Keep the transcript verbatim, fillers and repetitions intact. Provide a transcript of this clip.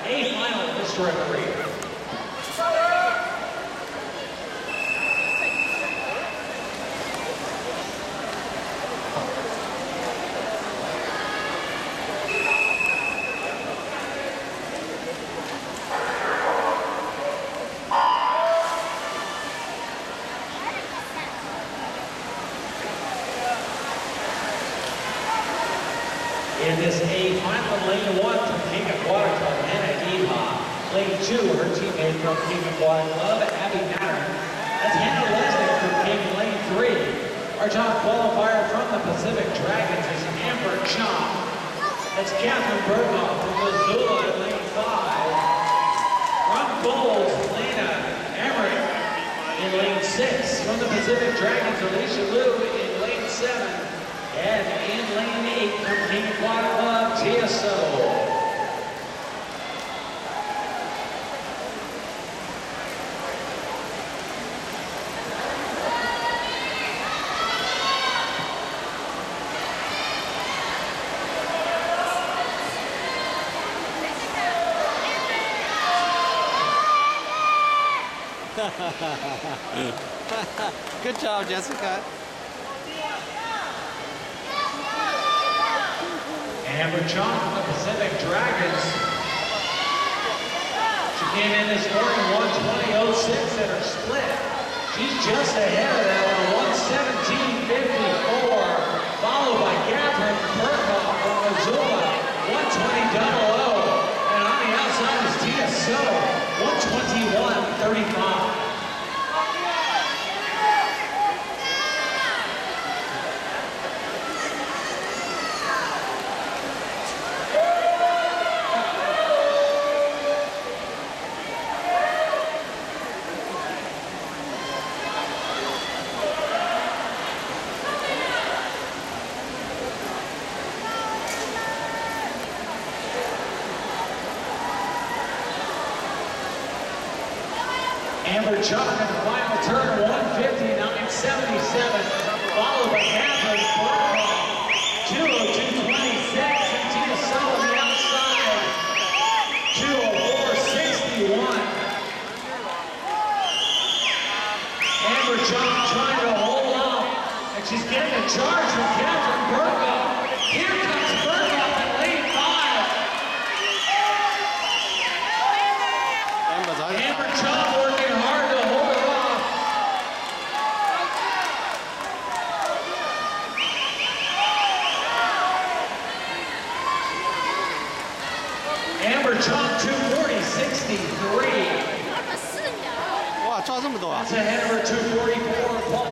A final, Mister Referee. In this A final, lane one from King Aquatic Club, Hannah Eha. Lane two, her teammate from King Aquatic Club, Abby Natter. That's Hannah Lesnick from King. Lane three. Our top qualifier from the Pacific Dragons is Amber Chomp. That's Catherine Berghoff from Missoula in lane five. From Bowles, Lena Emmerich in lane six. From the Pacific Dragons, Alicia Liu in lane seven. And in lane eight from King Aquatic Club, Tia So. Good job, Jessica. Amber Chomp from the Pacific Dragons. She came in this morning one twenty oh six at her split. She's just ahead of that one, one seventeen fifty-four, followed by Catherine Berghoff from Missoula, one twenty oh. And on the outside is Tia So, one twenty-one thirty-five. Amber Chomp in the final turn, one fifty-nine seventy-seven, followed by Catherine Berghoff, two oh two twenty-six, and Tia So on the outside, two oh four sixty-one. Amber Chomp trying to hold off, and she's getting a charge from Catherine Berghoff. Here comes Berghoff in lane five. Amber Chomp working hard to hold her off. Amber Chomp two forty sixty-three. 哇，抓这么多啊！ That's ahead of her two forty-four.